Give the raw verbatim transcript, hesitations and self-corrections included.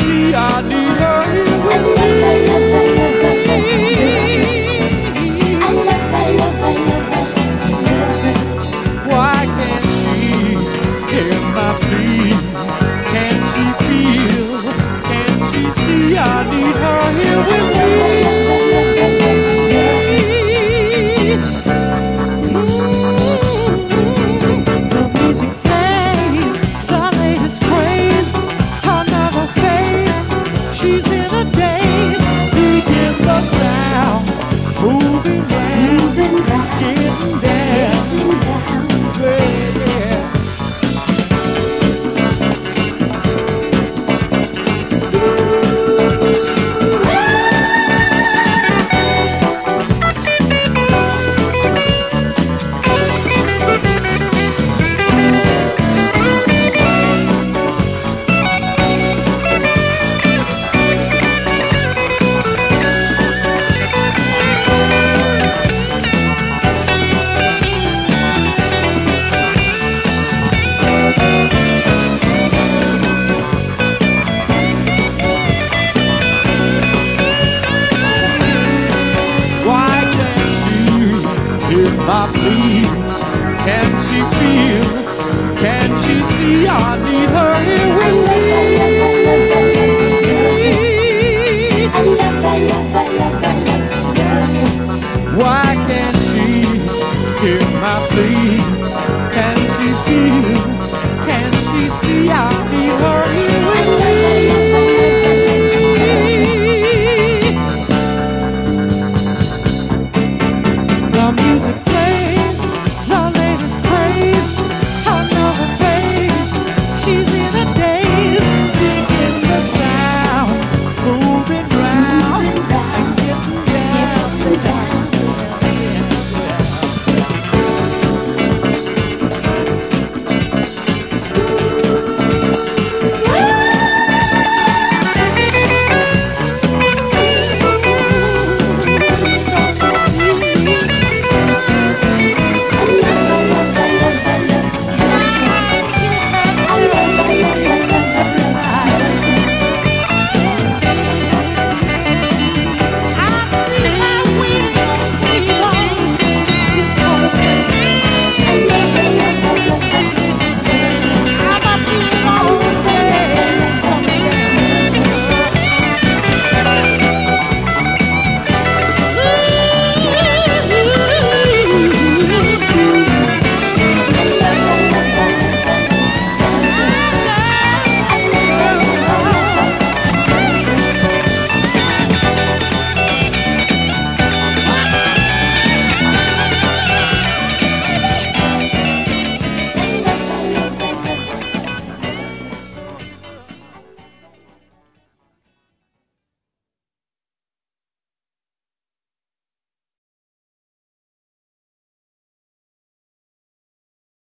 see I need her here with me? Why can't she hear my plea? Can't she feel? Can't she see I need her here with me? The music plays the latest craze, another phase. She's in a daze. Begin the sound, moving round, getting down, baby. My plea, can she feel? Can she see I need her here with me?